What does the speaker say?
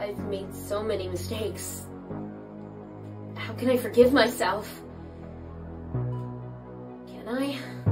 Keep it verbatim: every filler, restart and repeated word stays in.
I've made so many mistakes. How can I forgive myself? Can I?